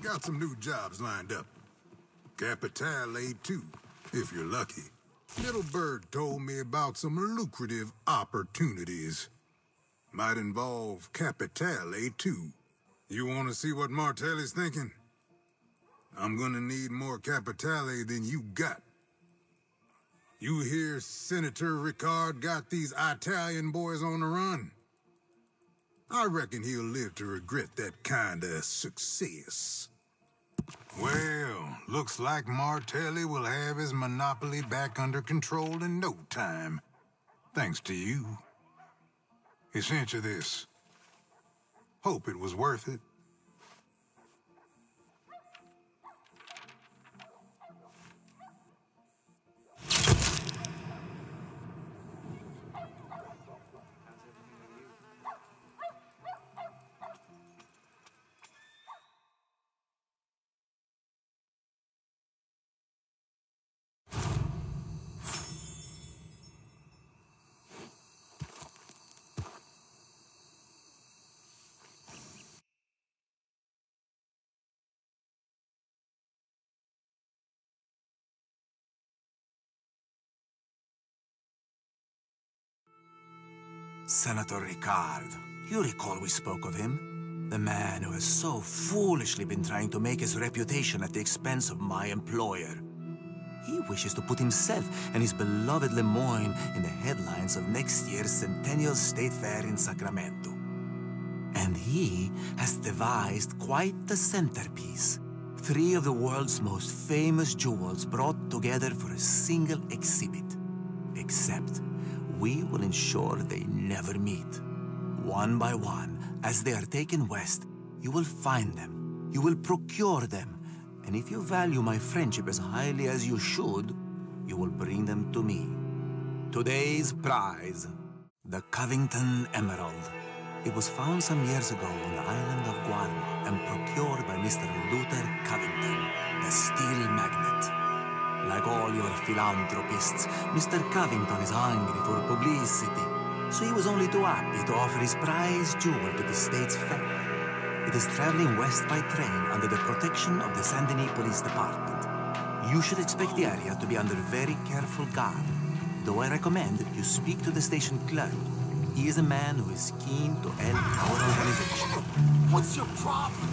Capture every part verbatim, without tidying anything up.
Got some new jobs lined up. Capitale, too, if you're lucky. Middleburg told me about some lucrative opportunities. Might involve Capitale, too. You want to see what Martelli's thinking? I'm gonna need more Capitale than you got. You hear Senator Ricard got these Italian boys on the run? I reckon he'll live to regret that kind of success. Well, looks like Martelli will have his monopoly back under control in no time. Thanks to you. He sent you this. Hope it was worth it. Senator Ricard. You recall we spoke of him? The man who has so foolishly been trying to make his reputation at the expense of my employer. He wishes to put himself and his beloved Lemoyne in the headlines of next year's Centennial State Fair in Sacramento. And he has devised quite the centerpiece. Three of the world's most famous jewels brought together for a single exhibit. Except, we will ensure they never meet. One by one, as they are taken west, you will find them, you will procure them, and if you value my friendship as highly as you should, you will bring them to me. Today's prize, the Covington Emerald. It was found some years ago on the island of Guam and procured by Mister Luther Covington, the steel magnate. Like all your philanthropists, Mister Covington is hungry for publicity, so he was only too happy to offer his prize jewel to the state's fair. It is traveling west by train under the protection of the Saint Denis Police Department. You should expect the area to be under very careful guard, though I recommend you speak to the station clerk. He is a man who is keen to help our organization. What's your problem?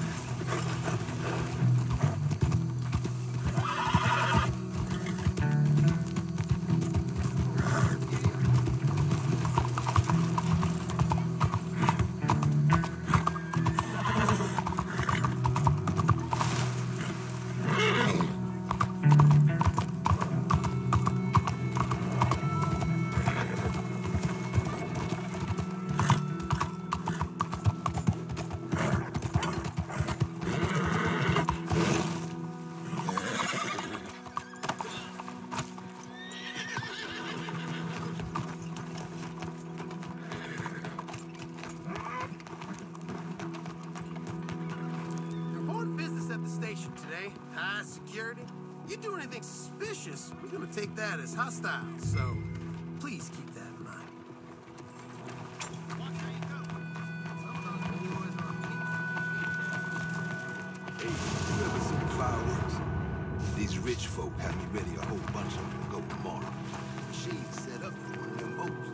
Today, high security. You do anything suspicious, we're gonna take that as hostile, so please keep that in mind. Hey, you ever seen fireworks? These rich folk have me ready a whole bunch of them to go tomorrow. Machine's set up for one of them boats.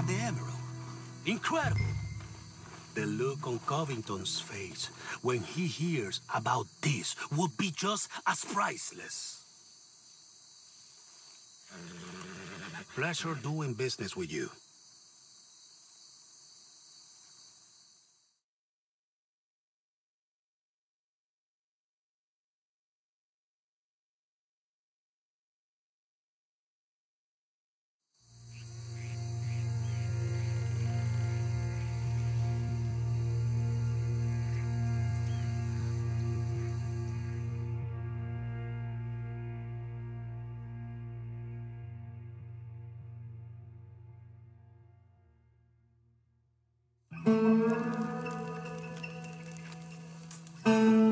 got the emerald. Incredible. The look on Covington's face when he hears about this would be just as priceless. Pleasure doing business with you. Thank you.